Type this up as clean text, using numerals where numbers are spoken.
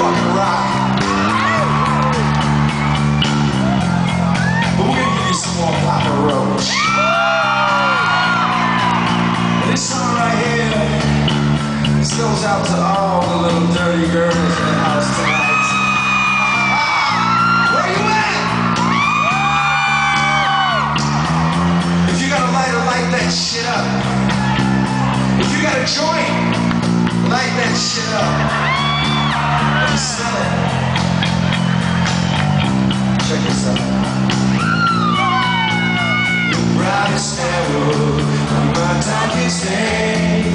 fucking rock. But we're gonna give you some more Papa Roach. And this song right here, this goes out to all the little dirty girls in the house tonight. Where you at? If you got a lighter, light that shit up. If you got a joint, light that shit up. Let me smell it. Check this out. The brightest arrow in my darkest day.